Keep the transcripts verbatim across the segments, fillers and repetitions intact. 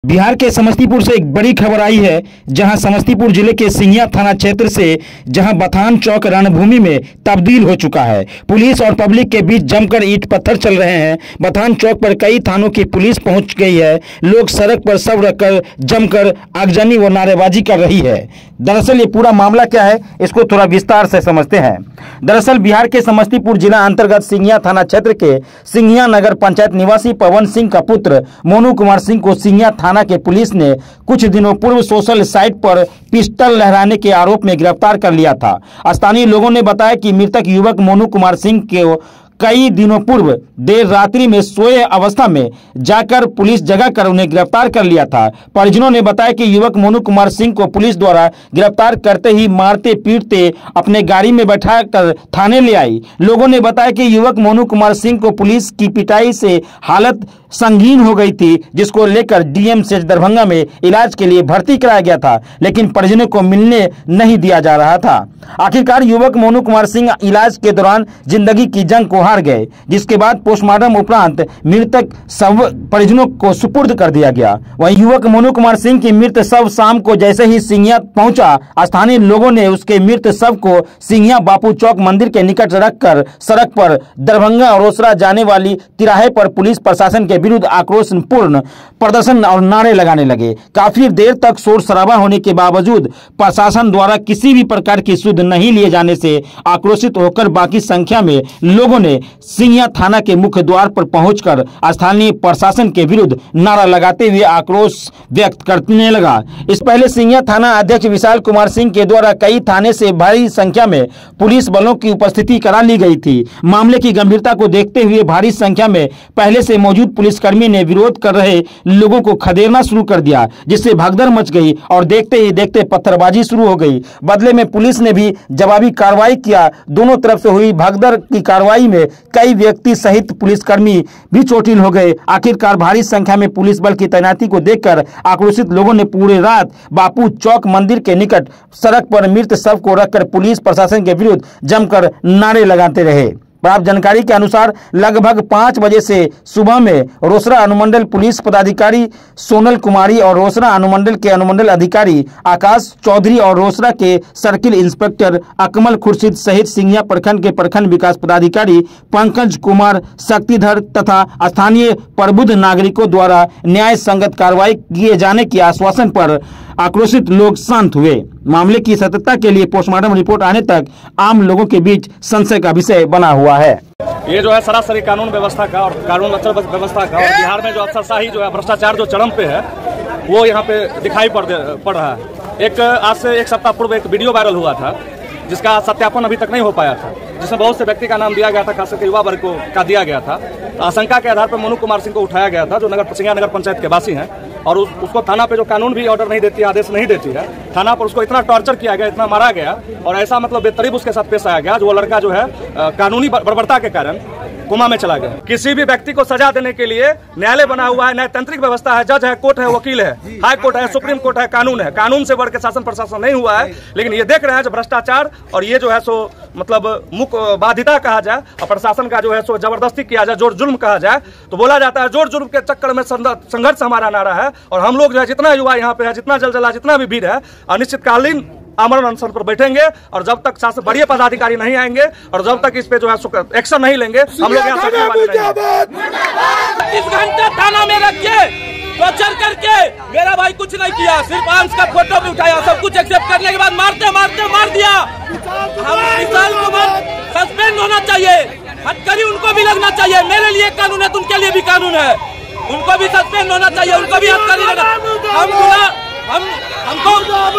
बिहार के समस्तीपुर से एक बड़ी खबर आई है, जहां समस्तीपुर जिले के सिंघिया थाना क्षेत्र से जहां बथान चौक रणभूमि में तब्दील हो चुका है। पुलिस और पब्लिक के बीच जमकर ईंट पत्थर चल रहे हैं। बथान चौक पर कई थानों की पुलिस पहुंच गई है। लोग सड़क पर सब रखकर जमकर आगजनी व नारेबाजी कर रही है। दरअसल ये पूरा मामला क्या है, इसको थोड़ा विस्तार से समझते हैं। दरअसल बिहार के समस्तीपुर जिला अंतर्गत सिंघिया थाना क्षेत्र के सिंघिया नगर पंचायत निवासी पवन सिंह का पुत्र मोनू कुमार सिंह को सिंघिया थाना के पुलिस ने कुछ दिनों पूर्व सोशल साइट पर पिस्टल लहराने के आरोप में गिरफ्तार कर लिया था। स्थानीय लोगों ने बताया कि मृतक युवक मोनू कुमार सिंह के कई दिनों पूर्व देर रात्रि में सोए अवस्था में जाकर पुलिस जगह कर उन्हें गिरफ्तार कर लिया था। परिजनों ने बताया कि युवक मोनू कुमार सिंह को पुलिस द्वारा गिरफ्तार करते ही मारते पीटते अपने गाड़ी में बैठाकर थाने ले आई। लोगों ने बताया कि युवक मोनू कुमार सिंह को पुलिस की पिटाई से हालत संगीन हो गई थी, जिसको लेकर डीएमसीएच दरभंगा में इलाज के लिए भर्ती कराया गया था, लेकिन परिजनों को मिलने नहीं दिया जा रहा था। आखिरकार युवक मोनू कुमार सिंह इलाज के दौरान जिंदगी की जंग को हार गए, जिसके बाद पोस्टमार्टम उपरांत मृतक शव परिजनों को सुपुर्द कर दिया गया। वहीं युवक मोनू कुमार सिंह की मृत शव शाम को जैसे ही सिंघिया पहुंचा, स्थानीय लोगों ने उसके मृत शव को सिंघिया बापू चौक मंदिर के निकट रखकर सड़क पर दरभंगा और रोसड़ा जाने वाली तिराहे पर पुलिस प्रशासन के विरुद्ध आक्रोशपूर्ण प्रदर्शन और नारे लगाने लगे। काफी देर तक शोर शराबा होने के बावजूद प्रशासन द्वारा किसी भी प्रकार की सुध नहीं लिए जाने से आक्रोशित होकर बाकी संख्या में लोगों ने सिंघिया थाना के मुख्य द्वार पर पहुंचकर स्थानीय प्रशासन के विरुद्ध नारा लगाते हुए आक्रोश व्यक्त करने लगा। इस पहले सिंघिया थाना अध्यक्ष विशाल कुमार सिंह के द्वारा कई थाने से भारी संख्या में पुलिस बलों की उपस्थिति करा ली गई थी। मामले की गंभीरता को देखते हुए भारी संख्या में पहले से मौजूद पुलिसकर्मी ने विरोध कर रहे लोगों को खदेड़ना शुरू कर दिया, जिससे भगदड़ मच गई और देखते ही देखते पत्थरबाजी शुरू हो गई। बदले में पुलिस ने भी जवाबी कार्रवाई किया। दोनों तरफ से हुई भगदड़ की कार्रवाई में कई व्यक्ति सहित पुलिसकर्मी भी चोटिल हो गए। आखिरकार भारी संख्या में पुलिस बल की तैनाती को देखकर आक्रोशित लोगों ने पूरी रात बापू चौक मंदिर के निकट सड़क पर मृत शव को रखकर पुलिस प्रशासन के विरुद्ध जमकर नारे लगाते रहे। प्राप्त जानकारी के अनुसार लगभग पाँच बजे से सुबह में रोसड़ा अनुमंडल पुलिस पदाधिकारी सोनल कुमारी और रोसड़ा अनुमंडल के अनुमंडल अधिकारी आकाश चौधरी और रोसड़ा के सर्किल इंस्पेक्टर अकमल खुर्शीद सहित सिंघिया प्रखंड के प्रखंड विकास पदाधिकारी पंकज कुमार शक्तिधर तथा स्थानीय प्रबुद्ध नागरिकों द्वारा न्याय संगत कार्रवाई किए जाने के आश्वासन पर आक्रोशित लोग शांत हुए। मामले की सत्यता के लिए पोस्टमार्टम रिपोर्ट आने तक आम लोगों के बीच संशय का विषय बना हुआ है। ये जो है सरासरी कानून व्यवस्था का और कानून व्यवस्था का और बिहार में जो अफसरशाही जो है भ्रष्टाचार जो चरम पे है वो यहाँ पे दिखाई पड़ पड़ रहा है। एक आज से एक सप्ताह पूर्व एक वीडियो वायरल हुआ था, जिसका सत्यापन अभी तक नहीं हो पाया था, जिसमें बहुत से व्यक्ति का नाम दिया गया था, खास करके युवा वर्ग को का दिया गया था। आशंका के आधार पर मोनू कुमार सिंह को उठाया गया था, जो नगर सिंघिया नगर पंचायत के वासी हैं, और उस, उसको थाना पे जो कानून भी ऑर्डर नहीं देती, आदेश नहीं देती है, थाना पर उसको इतना टॉर्चर किया गया, इतना मारा गया और ऐसा मतलब बेतरीब उसके साथ पेश आया गया, जो वो लड़का जो है कानूनी बर्बरता के कारण कोमा में चला गया। किसी भी व्यक्ति को सजा देने के लिए न्यायालय बना हुआ है, न्यायतांत्रिक व्यवस्था है, जज है, कोर्ट है, वकील है, हाई कोर्ट है, सुप्रीम कोर्ट है, कानून है। कानून से बढ़ के शासन प्रशासन नहीं हुआ है, लेकिन ये देख रहे हैं जो भ्रष्टाचार और ये जो है सो मतलब मुख्य बाध्यता कहा जाए और प्रशासन का जो है सो जबरदस्ती किया जाए, जोर जुल्म कहा जाए, तो बोला जाता है जोर जुल्म के चक्कर में संघर्ष हमारा नारा है। और हम लोग जो है जितना युवा यहाँ पे है, जितना जलजला, जितना भी भीड़ है, अनिश्चितकालीन आमरण अनशन पर बैठेंगे और जब तक शासन बड़े पदाधिकारी नहीं आएंगे और जब तक इस पे जो है एक्शन नहीं लेंगे, हम लोग यहाँ इस घंटे थाना में रख के टॉर्चर करके मेरा भाई कुछ नहीं किया, सिर्फ आंस का फोटो भी उठाया, सब कुछ एक्सेप्ट करने के बाद मारते मारते मार दिया। हम विशाल कुमार सस्पेंड होना चाहिए, हथकड़ी उनको भी लगना चाहिए। मेरे लिए कानून है तो उनके लिए भी कानून है, उनको भी सस्पेंड होना चाहिए, उनको भी हथकड़ी लगना। हम हम हमको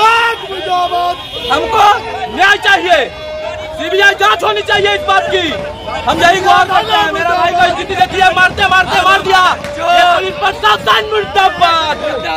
हमको न्याय चाहिए, सीबीआई जांच होनी चाहिए इस बात की। हम यही गुहार करते हैं। मेरा भाई को स्थिति देखिए, मारते मारते मार दिया। प्रशासन मुर्दाबाद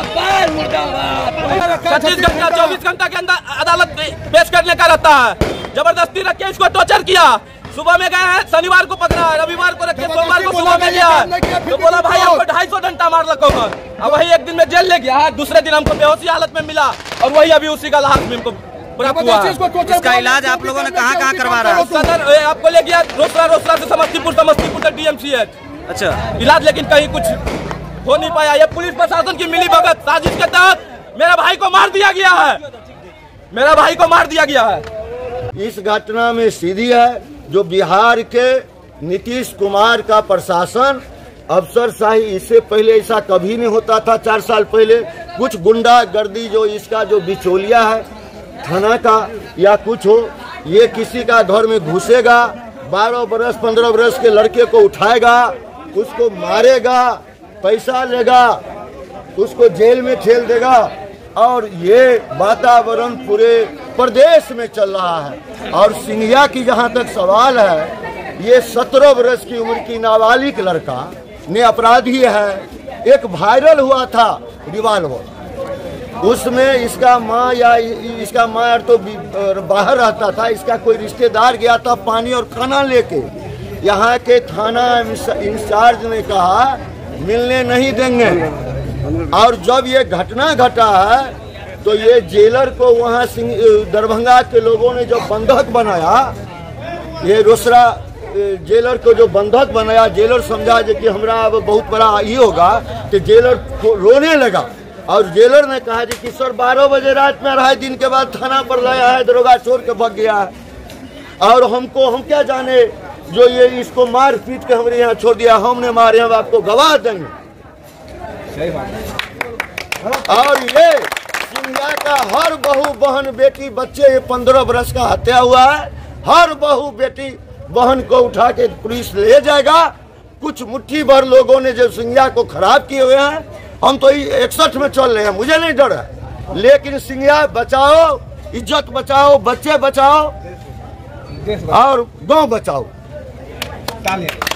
पच्चीस घंटा चौबीस घंटा के अंदर अदालत पेश करने का रहता है। जबरदस्ती रख के इसको टॉर्चर किया। सुबह में गए हैं, शनिवार को पकड़ा, रविवार को रखे, सोमवार को सुबह में लिया, तो बोला भाई आपको ढाई सौ घंटा मार रखो। अब वही एक दिन में जेल ले गया है, दूसरे दिन हमको बेहोशी हालत में मिला और वही अभी उसी का लाश में हमको प्राप्त हुआ। इसका इलाज आप लोगों ने कहाँ कहाँ करवा रहा है? सदर आपको ले गया रोसड़ा, रोसड़ा से समस्तीपुर, समस्तीपुर से डीएमसीएच। अच्छा, इलाज लेकिन कहीं कुछ हो नहीं पाया। ये पुलिस प्रशासन की मिली भगत साजिश के तहत मेरा भाई को मार दिया गया है, मेरा भाई को मार दिया गया है। इस घटना में सीधी है जो बिहार के नीतीश कुमार का प्रशासन अफसरशाही, इससे पहले ऐसा कभी नहीं होता था। चार साल पहले कुछ गुंडागर्दी जो इसका जो बिचौलिया है थाना का या कुछ हो, ये किसी का घर में घुसेगा, बारह बरस पंद्रह बरस के लड़के को उठाएगा, उसको मारेगा, पैसा लेगा, उसको जेल में ठेल देगा। और ये वातावरण पूरे प्रदेश में चल रहा है। और सिंघिया की जहाँ तक सवाल है, ये सत्रह वर्ष की उम्र की नाबालिग लड़का ने अपराधी है। एक वायरल हुआ था रिवॉल्वर, उसमें इसका माँ या इसका माँ तो बाहर रहता था, इसका कोई रिश्तेदार गया था पानी और खाना लेके। यहाँ के थाना इंचार्ज ने कहा मिलने नहीं देंगे। और जब ये घटना घटा है तो ये जेलर को वहाँ दरभंगा के लोगों ने जो बंधक बनाया, ये रोसड़ा जेलर को जो बंधक बनाया, जेलर समझा कि हमारा अब बहुत बड़ा ये होगा, तो जेलर रोने लगा। और जेलर ने कहा कि सर बारह बजे रात में अढ़ाई दिन के बाद थाना पर लाया है, दरोगा छोड़ के भाग गया है, और हमको हम क्या जाने जो ये इसको मार पीट के हमारे यहाँ छोड़ दिया, हमने मारे, हम आपको गवाह देंगे। और ये सिंघिया का हर बहू बहन बेटी बच्चे, ये पंद्रह बरस का हत्या हुआ है, हर बहू बेटी बहन को उठा के पुलिस ले जाएगा। कुछ मुट्ठी भर लोगों ने जो सिंघिया को खराब किए हुए हैं, हम तो इकसठ में चल रहे हैं, मुझे नहीं डर है। लेकिन सिंघिया बचाओ, इज्जत बचाओ, बच्चे बचाओ और गांव बचाओ।